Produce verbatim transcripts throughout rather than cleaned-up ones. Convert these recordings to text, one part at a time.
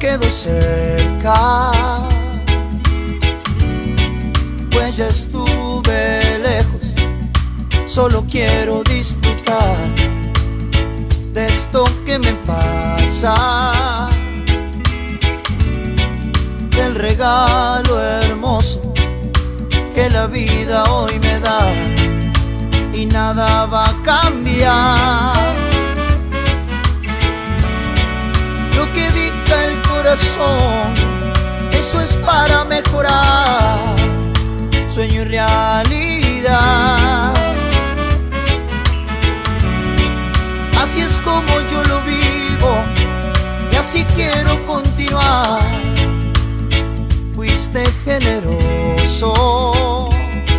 quedo cerca, pues ya estuve lejos. Solo quiero disfrutar de esto que me pasa, del regalo hermoso que la vida hoy me da, y nada va a cambiar. Lo que dicta el corazón, eso es para mejorar, sueño y realidad. Así es como yo lo vivo y así quiero continuar. Fuiste generoso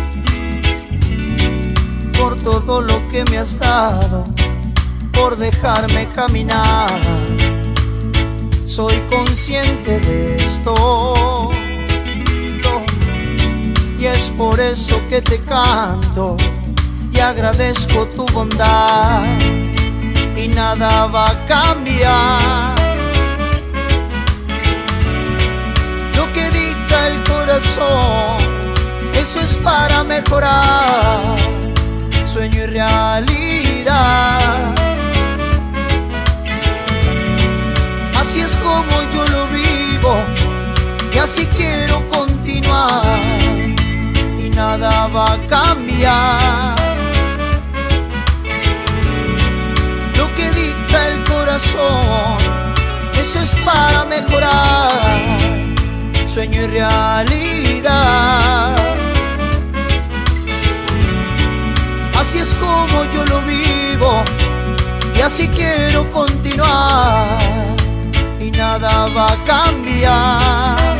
por todo lo que me has dado, por dejarme caminar. Soy consciente de esto y es por eso que te canto y agradezco tu bondad, y nada va a cambiar. Lo que dicta el corazón, eso es para mejorar, sueño y realidad. Así es como yo lo vivo y así quiero continuar, y nada va a cambiar. Lo que dicta el corazón, eso es para mejorar, sueño y realidad. Así es como yo lo vivo y así quiero continuar, y nada va a cambiar.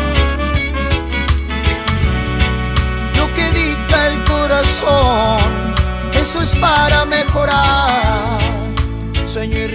Lo que dicta el corazón, eso es para mejorar, sueño y